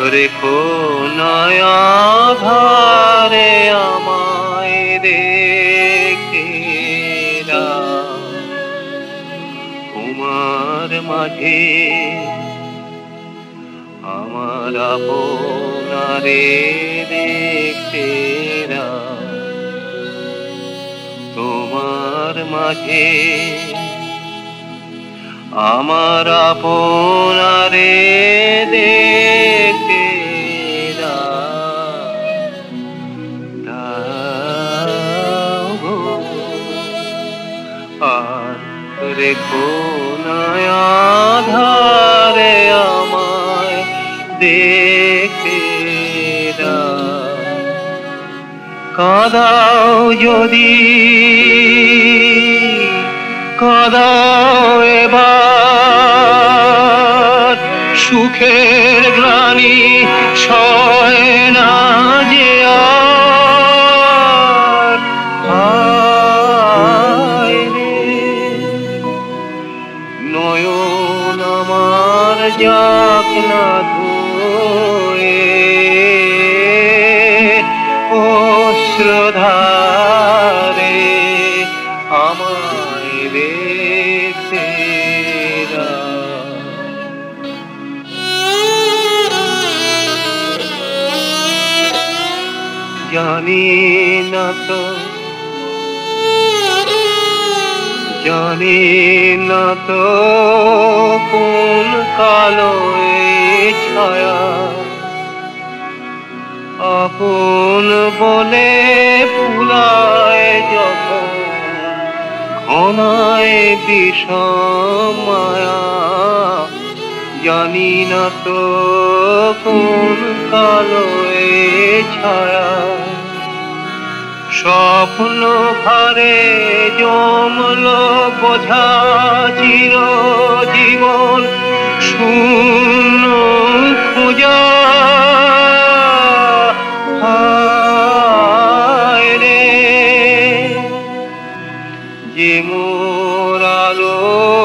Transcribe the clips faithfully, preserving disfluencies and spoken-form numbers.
রেখো নয়া ধারে আমায় রেখে তোমার মাঝে আমার আপনারে দেখতে তোমার মাঝে আমার আপনারে দেখতে আর রেখো নয়া ধারে আমায় দেখে কাঁদাও যদি কাঁদাও এবার সুখের গ্লানি সয় না যে আর হায় রে নয়ন আমার যাক না ধোয়ে অশ্রুধারে আমায় রেখে জানি না তো জানি না তো কোন কালো ছায়া আপন বলে ভুলায় যখন ঘনায় বিষম মায়া জানি না তো কোন কালো ছায়া স্বপ্ন ভারে জমল বোঝা চির জীবন শূন্য খোঁজা হায় রে যে মোর আলো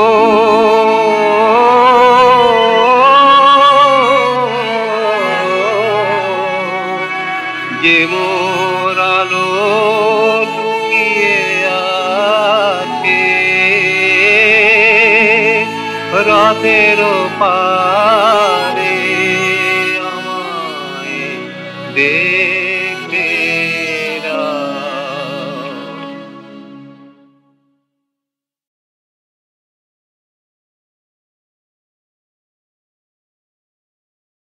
যে মোর আলো লুকিয়ে আছে রাতের পারে আমায় দে